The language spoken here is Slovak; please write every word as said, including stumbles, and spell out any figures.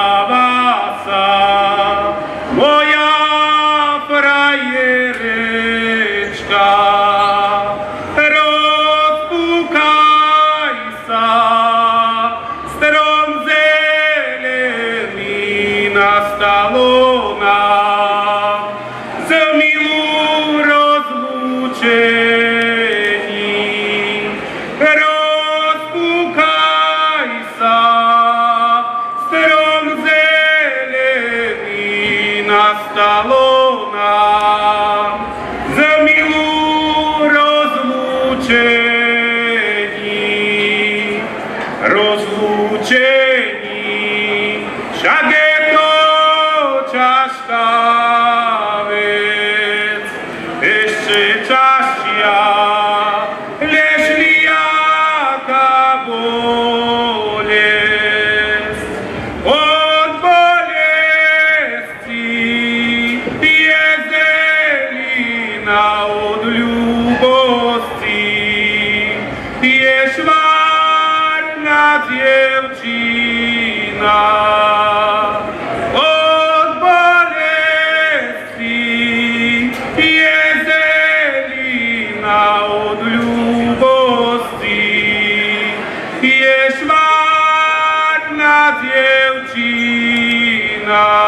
sa, moja frajerečka. Rozpukaj sa, strom zelený nastalo nám, z milu rozlúčení. Rozpukaj sa, strom zelený nastalo nám, z milu rozlúčení. Rozlúčení, však je to ťažká vec, ešte ťažšia, lež liaká bolesť. Od bolesti je zelina, od ľubosti je švárna dievčina. Od bolesti je zelina, od ľubosti je švárna dievčina.